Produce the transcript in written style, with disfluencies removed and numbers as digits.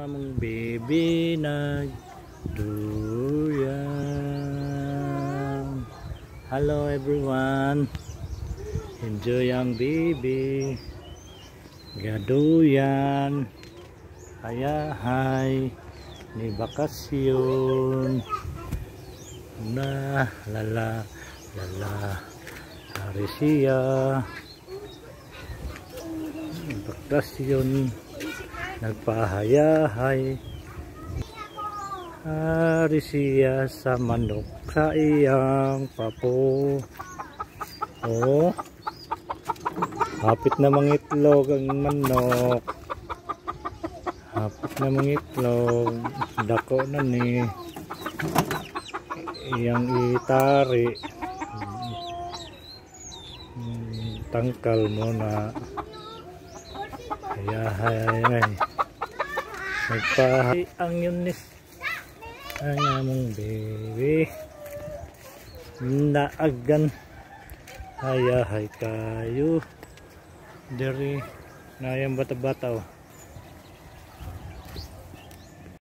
among baby nagduyan. Hello everyone, enjoy ang baby gaduyan. Hayahay ni bakasyon na lala hari siya bakasyon nagpahayahay hari siya sa manok sa iyang papo. Oh, hapit na mangitlog ang manok, hapit na mangitlog, dako na ni iyang itari, tangkal mo na. Hayahay nagpahay ang yunis ang among baby naagan. Hayahay kayo diri na yung bata-bata.